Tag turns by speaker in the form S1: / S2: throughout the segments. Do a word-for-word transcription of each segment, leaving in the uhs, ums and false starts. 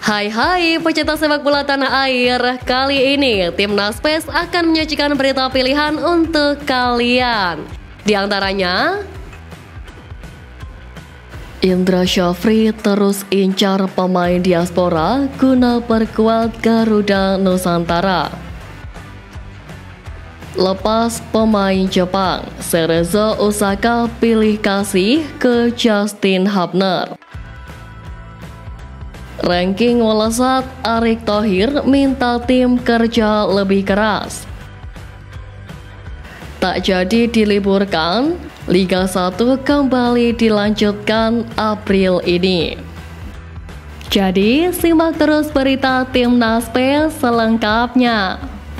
S1: Hai hai pecinta sepak bola tanah air. Kali ini Timnas P E S akan menyajikan berita pilihan untuk kalian. Di antaranya, Indra Syafri terus incar pemain diaspora guna perkuat Garuda Nusantara. Lepas pemain Jepang, Cerezo Osaka pilih kasih ke Justin Hubner. Ranking melesat, Erick Thohir minta tim kerja lebih keras. Tak jadi diliburkan, Liga satu kembali dilanjutkan April ini. Jadi, simak terus berita Timnas P E S selengkapnya.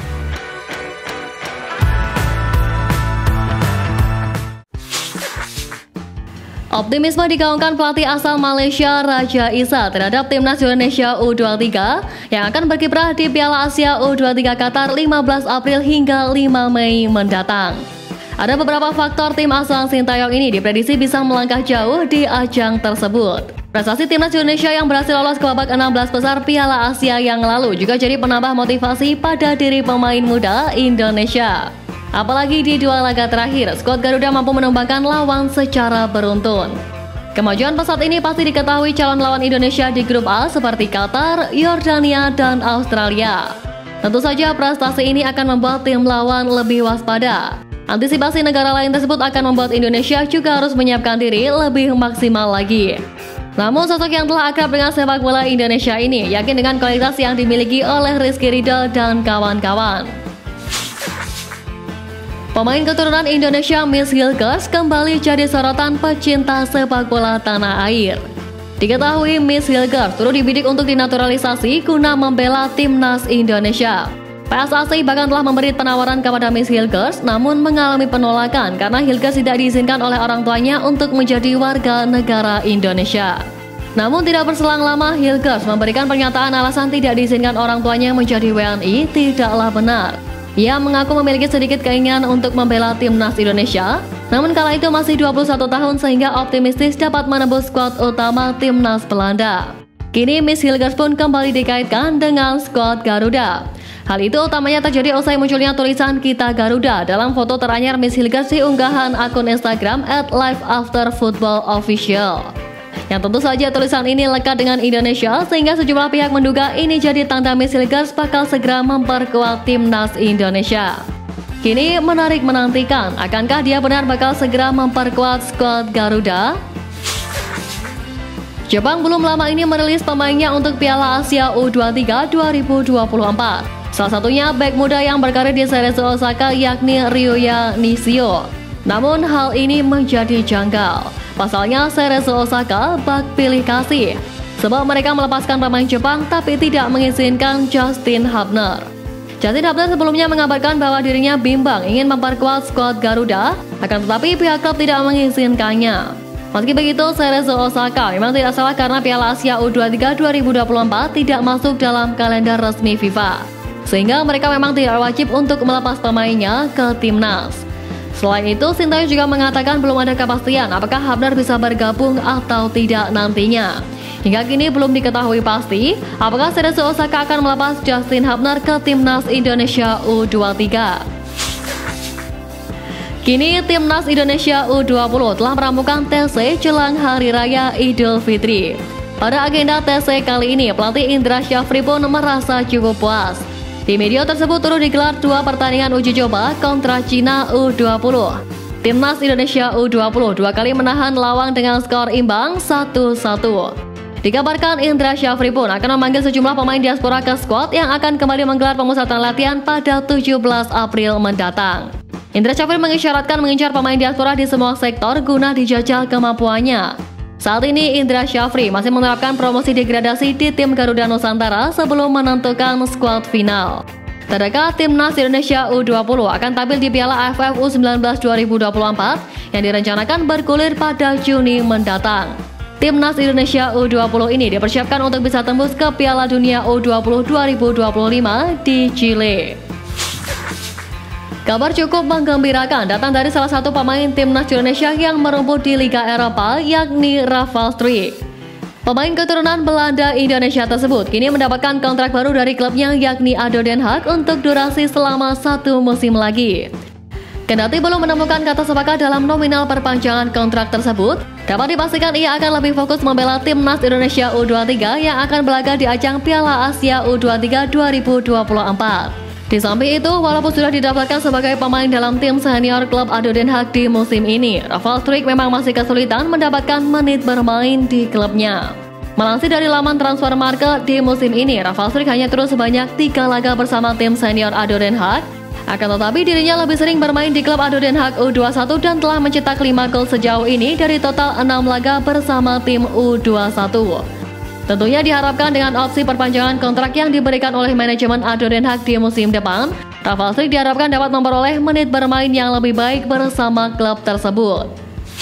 S1: Optimisme digaungkan pelatih asal Malaysia Raja Isa terhadap Timnas Indonesia U dua puluh tiga yang akan berkiprah di Piala Asia U dua puluh tiga Qatar lima belas April hingga lima Mei mendatang. Ada beberapa faktor tim asal Sintayong ini diprediksi bisa melangkah jauh di ajang tersebut. Prestasi Timnas Indonesia yang berhasil lolos ke babak enam belas besar Piala Asia yang lalu juga jadi penambah motivasi pada diri pemain muda Indonesia. Apalagi di dua laga terakhir, skuad Garuda mampu menumbangkan lawan secara beruntun. Kemajuan pesat ini pasti diketahui calon lawan Indonesia di grup A seperti Qatar, Yordania, dan Australia. Tentu saja prestasi ini akan membuat tim lawan lebih waspada. Antisipasi negara lain tersebut akan membuat Indonesia juga harus menyiapkan diri lebih maksimal lagi. Namun sosok yang telah akrab dengan sepak bola Indonesia ini yakin dengan kualitas yang dimiliki oleh Rizky Ridho dan kawan-kawan. Pemain keturunan Indonesia Mitch Gilchrist kembali jadi sorotan pecinta sepak bola tanah air. Diketahui Mitch Gilchrist turut dibidik untuk dinaturalisasi guna membela Timnas Indonesia. P S A S bahkan telah memberi penawaran kepada Mitch Gilchrist namun mengalami penolakan karena Gilchrist tidak diizinkan oleh orang tuanya untuk menjadi warga negara Indonesia. Namun tidak berselang lama Gilchrist memberikan pernyataan alasan tidak diizinkan orang tuanya menjadi W N I tidaklah benar. Ia mengaku memiliki sedikit keinginan untuk membela Timnas Indonesia, namun kala itu masih dua puluh satu tahun sehingga optimistis dapat menembus skuad utama Timnas Belanda. Kini Mitch Gilchrist pun kembali dikaitkan dengan skuad Garuda. Hal itu utamanya terjadi usai munculnya tulisan Kita Garuda dalam foto teranyar Mitch Gilchrist di unggahan akun Instagram at live after football official. Yang tentu saja tulisan ini lekat dengan Indonesia sehingga sejumlah pihak menduga ini jadi tanda Mitch Gilchrist bakal segera memperkuat Timnas Indonesia. Kini menarik menantikan, akankah dia benar bakal segera memperkuat skuad Garuda? Jepang belum lama ini merilis pemainnya untuk Piala Asia U dua puluh tiga dua ribu dua puluh empat. Salah satunya bek muda yang berkarir di Cerezo Osaka yakni Ryoya Nishio. Namun hal ini menjadi janggal. Pasalnya Cerezo Osaka bak pilih kasih sebab mereka melepaskan pemain Jepang tapi tidak mengizinkan Justin Hubner. Justin Hubner sebelumnya mengabarkan bahwa dirinya bimbang ingin memperkuat skuad Garuda, akan tetapi pihak klub tidak mengizinkannya. Meski begitu, Cerezo Osaka memang tidak salah karena Piala Asia U dua puluh tiga dua ribu dua puluh empat tidak masuk dalam kalender resmi FIFA, sehingga mereka memang tidak wajib untuk melepas pemainnya ke timnas. Selain itu, Sintayong juga mengatakan belum ada kepastian apakah Hubner bisa bergabung atau tidak nantinya. Hingga kini belum diketahui pasti apakah Cerezo Osaka akan melepas Justin Hubner ke Timnas Indonesia U dua puluh tiga. Kini Timnas Indonesia U dua puluh telah meramukan T C jelang Hari Raya Idul Fitri. Pada agenda T C kali ini, pelatih Indra Syafri pun merasa cukup puas. Di media tersebut turut digelar dua pertandingan uji coba kontra Cina U dua puluh. Timnas Indonesia U dua puluh dua kali menahan lawang dengan skor imbang satu satu. Dikabarkan Indra Syafri pun akan memanggil sejumlah pemain diaspora ke skuad yang akan kembali menggelar pemusatan latihan pada tujuh belas April mendatang. Indra Syafri mengisyaratkan mengincar pemain diaspora di semua sektor guna dijajal kemampuannya. Saat ini Indra Syafri masih menerapkan promosi degradasi di tim Garuda Nusantara sebelum menentukan skuad final. Terdekat Timnas Indonesia U dua puluh akan tampil di Piala A F F U sembilan belas dua ribu dua puluh empat yang direncanakan bergulir pada Juni mendatang. Timnas Indonesia U dua puluh ini dipersiapkan untuk bisa tembus ke Piala Dunia U dua puluh dua ribu dua puluh lima di Chile. Kabar cukup menggembirakan datang dari salah satu pemain Timnas Indonesia yang merumput di Liga Eropa yakni Rafal Struijk. Pemain keturunan Belanda Indonesia tersebut kini mendapatkan kontrak baru dari klubnya yakni A D O Den Haag untuk durasi selama satu musim lagi. Kendati belum menemukan kata sepakat dalam nominal perpanjangan kontrak tersebut, dapat dipastikan ia akan lebih fokus membela timnas Indonesia U dua puluh tiga yang akan berlaga di ajang Piala Asia U dua puluh tiga dua ribu dua puluh empat. Di samping itu, walaupun sudah didaftarkan sebagai pemain dalam tim senior klub A D O Den Haag di musim ini, Rafael Struijk memang masih kesulitan mendapatkan menit bermain di klubnya. Melansir dari laman Transfermarkt, di musim ini, Rafael Struijk hanya terus sebanyak tiga laga bersama tim senior A D O Den Haag. Akan tetapi dirinya lebih sering bermain di klub A D O Den Haag U dua puluh satu dan telah mencetak lima gol sejauh ini dari total enam laga bersama tim U dua puluh satu. Tentunya diharapkan dengan opsi perpanjangan kontrak yang diberikan oleh manajemen A D O Den Haag di musim depan, Rafael Struijk diharapkan dapat memperoleh menit bermain yang lebih baik bersama klub tersebut.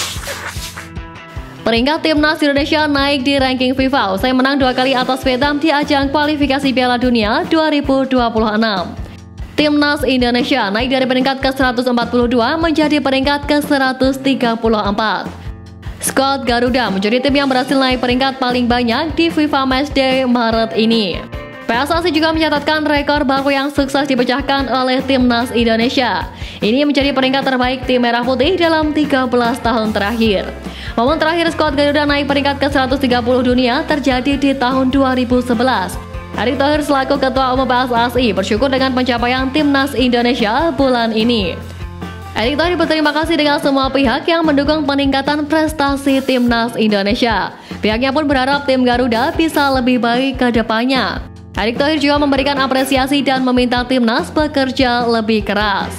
S1: Peringkat timnas Indonesia naik di ranking FIFA usai menang dua kali atas Vietnam di ajang kualifikasi Piala Dunia dua ribu dua puluh enam. Timnas Indonesia naik dari peringkat ke seratus empat puluh dua menjadi peringkat ke seratus tiga puluh empat. Skuad Garuda menjadi tim yang berhasil naik peringkat paling banyak di FIFA Matchday Maret ini. P S S I juga mencatatkan rekor baru yang sukses dipecahkan oleh Timnas Indonesia. Ini menjadi peringkat terbaik tim Merah Putih dalam tiga belas tahun terakhir. Momen terakhir skuad Garuda naik peringkat ke seratus tiga puluh dunia terjadi di tahun dua ribu sebelas. Erick Thohir selaku Ketua Umum P S S I bersyukur dengan pencapaian Timnas Indonesia bulan ini. Erick Thohir berterima kasih dengan semua pihak yang mendukung peningkatan prestasi Timnas Indonesia. Pihaknya pun berharap tim Garuda bisa lebih baik ke depannya. Erick Thohir juga memberikan apresiasi dan meminta Timnas bekerja lebih keras.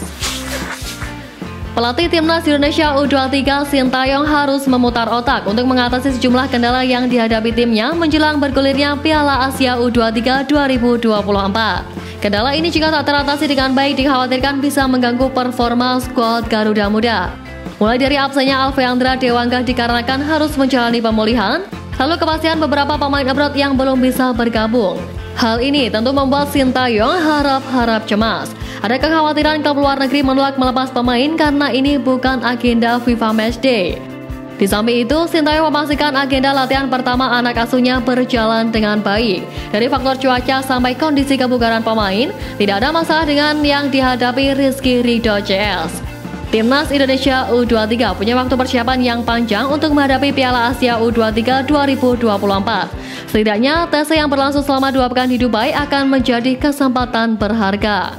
S1: Pelatih Timnas Indonesia U dua puluh tiga Sintayong harus memutar otak untuk mengatasi sejumlah kendala yang dihadapi timnya menjelang bergulirnya Piala Asia U dua puluh tiga dua ribu dua puluh empat. Kendala ini jika tak teratasi dengan baik dikhawatirkan bisa mengganggu performa skuad Garuda Muda. Mulai dari absennya Alfeandra Dewangga dikarenakan harus menjalani pemulihan, lalu kepastian beberapa pemain abroad yang belum bisa bergabung. Hal ini tentu membuat Sintayong harap-harap cemas. Ada kekhawatiran klub luar negeri menolak melepas pemain karena ini bukan agenda FIFA Matchday. Di samping itu, Sintayong memastikan agenda latihan pertama anak asuhnya berjalan dengan baik. Dari faktor cuaca sampai kondisi kebugaran pemain, tidak ada masalah dengan yang dihadapi Rizky Ridho C S. Timnas Indonesia U dua puluh tiga punya waktu persiapan yang panjang untuk menghadapi Piala Asia U dua puluh tiga dua ribu dua puluh empat. Setidaknya, tes yang berlangsung selama dua pekan di Dubai akan menjadi kesempatan berharga.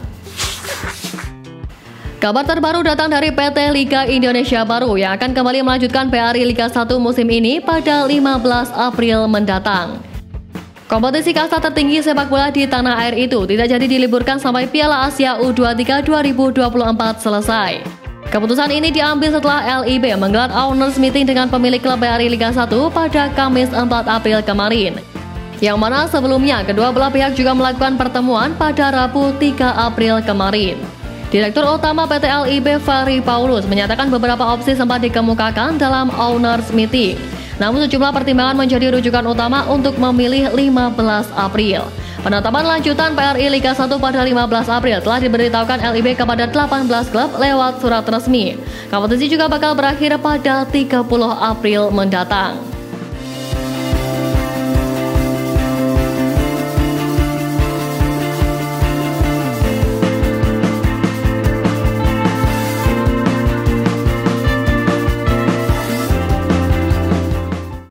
S1: Kabar terbaru datang dari P T Liga Indonesia Baru yang akan kembali melanjutkan P R I Liga satu musim ini pada lima belas April mendatang. Kompetisi kasta tertinggi sepak bola di tanah air itu tidak jadi diliburkan sampai Piala Asia U dua puluh tiga dua ribu dua puluh empat selesai. Keputusan ini diambil setelah L I B menggelar owners meeting dengan pemilik klub P R I Liga satu pada Kamis empat April kemarin. Yang mana sebelumnya kedua belah pihak juga melakukan pertemuan pada Rabu tiga April kemarin. Direktur Utama P T L I B Ferry Paulus menyatakan beberapa opsi sempat dikemukakan dalam owners meeting. Namun sejumlah pertimbangan menjadi rujukan utama untuk memilih lima belas April. Penetapan lanjutan P R I Liga satu pada lima belas April telah diberitahukan L I B kepada delapan belas klub lewat surat resmi. Kompetisi juga bakal berakhir pada tiga puluh April mendatang.